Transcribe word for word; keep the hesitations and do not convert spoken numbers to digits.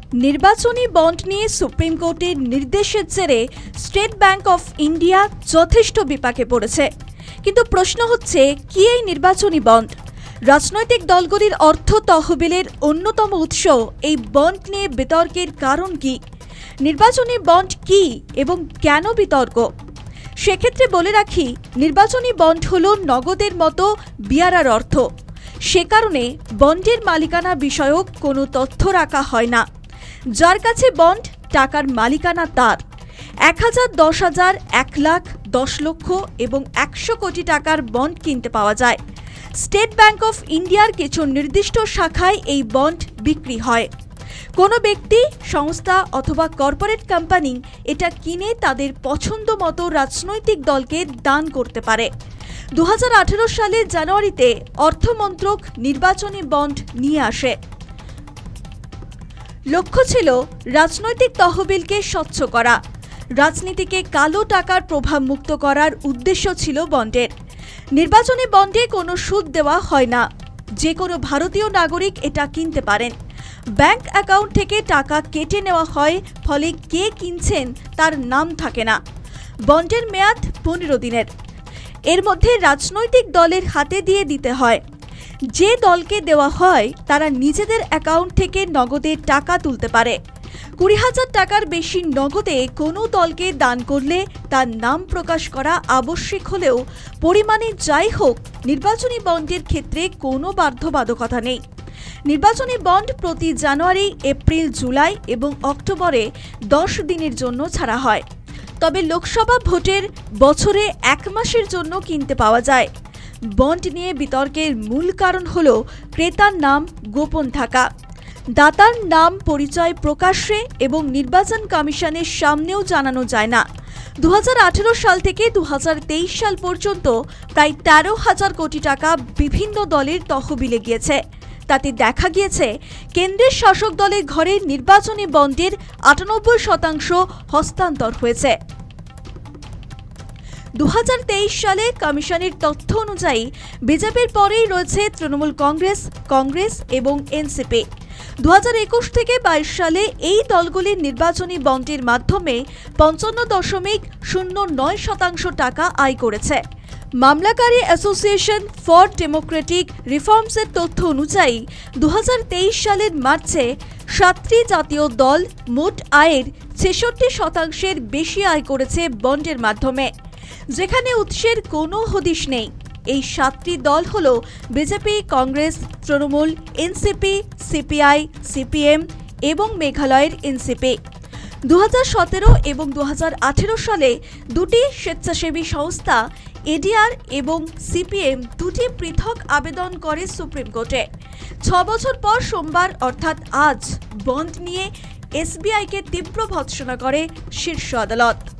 নির্বাচনী বন্ড নিয়ে সুপ্রিম কোর্টের নির্দেশের জেরে স্টেট ব্যাংক অফ ইন্ডিয়া যথেষ্ট বিপাকে পড়েছে। কিন্তু প্রশ্ন হচ্ছে, কি এই নির্বাচনী বন্ড? রাজনৈতিক দলগুলির অর্থ তহবিলের অন্যতম উৎস এই বন্ড নিয়ে বিতর্কের কারণ কি? নির্বাচনী বন্ড কি এবং কেন বিতর্ক? সেক্ষেত্রে বলে রাখি, নির্বাচনী বন্ড হল নগদের মতো বিয়ারার অর্থ। সে কারণে বন্ডের মালিকানা বিষয়ক কোনো তথ্য রাখা হয় না। যার কাছে বন্ড, টাকার মালিকানা তার। এক হাজার, দশ হাজার, এক লাখ, দশ লক্ষ এবং একশো কোটি টাকার বন্ড কিনতে পাওয়া যায়। স্টেট ব্যাংক অফ ইন্ডিয়ার কিছু নির্দিষ্ট শাখায় এই বন্ড বিক্রি হয়। কোনো ব্যক্তি, সংস্থা অথবা কর্পোরেট কোম্পানি এটা কিনে তাদের পছন্দ মতো রাজনৈতিক দলকে দান করতে পারে। দু হাজার আঠেরো সালের জানুয়ারিতে অর্থমন্ত্রক নির্বাচনী বন্ড নিয়ে আসে। লক্ষ্য ছিল রাজনৈতিক তহবিলকে স্বচ্ছ করা, রাজনীতিকে কালো টাকার প্রভাব মুক্ত করার উদ্দেশ্য ছিল বন্ডের। নির্বাচনী বন্ডে কোনো সুদ দেওয়া হয় না। যে কোনো ভারতীয় নাগরিক এটা কিনতে পারেন। ব্যাংক অ্যাকাউন্ট থেকে টাকা কেটে নেওয়া হয়, ফলে কে কিনছেন তার নাম থাকে না। বন্ডের মেয়াদ পনেরো দিনের। এর মধ্যে রাজনৈতিক দলের হাতে দিয়ে দিতে হয়। যে দলকে দেওয়া হয় তারা নিজেদের অ্যাকাউন্ট থেকে নগদে টাকা তুলতে পারে। কুড়ি হাজার টাকার বেশি নগদে কোনো দলকে দান করলে তার নাম প্রকাশ করা আবশ্যক হলেও পরিমাণে যাই হোক, নির্বাচনী বন্ডের ক্ষেত্রে কোনো বাধ্যবাধকতা নেই। নির্বাচনী বন্ড প্রতি জানুয়ারি, এপ্রিল, জুলাই এবং অক্টোবরে দশ দিনের জন্য ছাড়া হয়। তবে লোকসভা ভোটের বছরে এক মাসের জন্য কিনতে পাওয়া যায়। বন্ড নিয়ে বিতর্কের মূল কারণ হল ক্রেতার নাম গোপন থাকা। দাতার নাম পরিচয় প্রকাশ্যে এবং নির্বাচন কমিশনের সামনেও জানানো যায় না। দু হাজার আঠেরো সাল থেকে দু হাজার তেইশ সাল পর্যন্ত প্রায় তেরো হাজার কোটি টাকা বিভিন্ন দলের তহবিলে গিয়েছে। তাতে দেখা গিয়েছে, কেন্দ্রের শাসক দলের ঘরে নির্বাচনী বন্ডের আটানব্বই শতাংশ হস্তান্তর হয়েছে। দু হাজার তেইশ সালে কমিশনের তথ্য অনুযায়ী বিজেপির পরেই রয়েছে তৃণমূল কংগ্রেস, কংগ্রেস এবং এনসিপি। দু হাজার একুশ থেকে বাইশ সালে এই দলগুলির নির্বাচনী বন্ডের মাধ্যমে পঞ্চান্ন দশমিক শূন্য নয় শতাংশ টাকা আয় করেছে। মামলাকারী অ্যাসোসিয়েশন ফর ডেমোক্রেটিক রিফর্মসের তথ্য অনুযায়ী দু হাজার তেইশ সালের মার্চে সাতটি জাতীয় দল মোট আয়ের ছেষট্টি শতাংশের বেশি আয় করেছে বন্ডের মাধ্যমে, যেখানে উৎসের কোনো হদিশ নেই। এই সাতটি দল হল BJP, Congress, Trinamool, NCP, CPI, CPM এবং মেঘালয়ের এনসিপি। দু হাজার সতেরো এবং দু হাজার আঠেরো সালে দুটি স্বেচ্ছাসেবী সংস্থা এডিআর এবং সিপিএম দুটি পৃথক আবেদন করে সুপ্রিম কোর্টে। ছ বছর পর সোমবার অর্থাৎ আজ বন্ড নিয়ে এসবিআইকে তীব্র ভৎসনা করে শীর্ষ আদালত।